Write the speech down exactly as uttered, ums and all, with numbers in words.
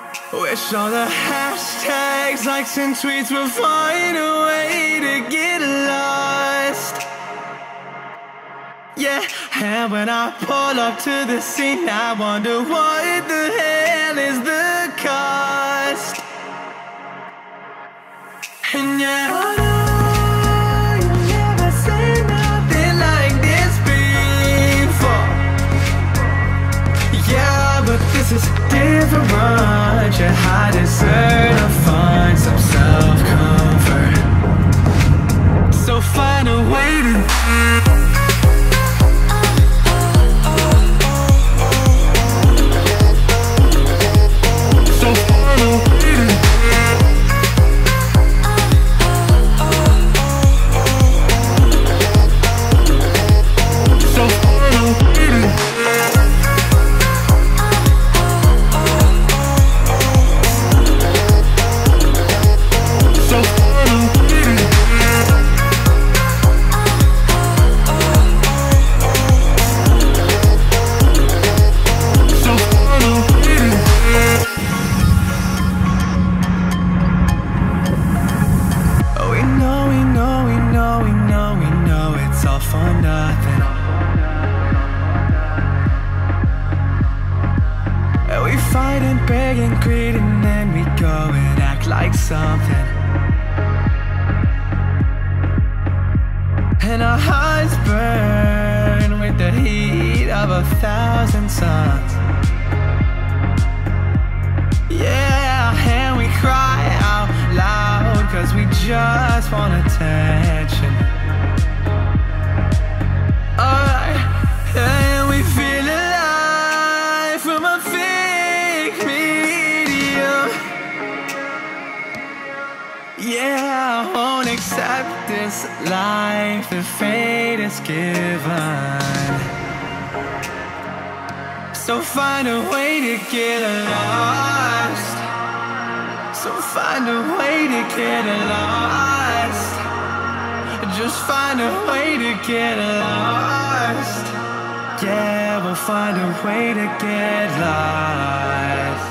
Wish all the hashtags, likes and tweets would find a way to get lost. Yeah, and when I pull up to the scene, I wonder what the hell is the cost. And yeah, I know you never seen nothing like this before. Yeah, but this is different. You had to search to find some self-comfort. So find a way to for nothing. And we fight and beg and greed, and then we go and act like something. And our hearts burn with the heat of a thousand suns. Yeah, and we cry out loud, cause we just want attention. And we feel alive from a fake medium. Yeah, I won't accept this life that fate has given. So find a way to get lost. So find a way to get lost. Just find a way to get lost. Yeah, we'll find a way to get lost.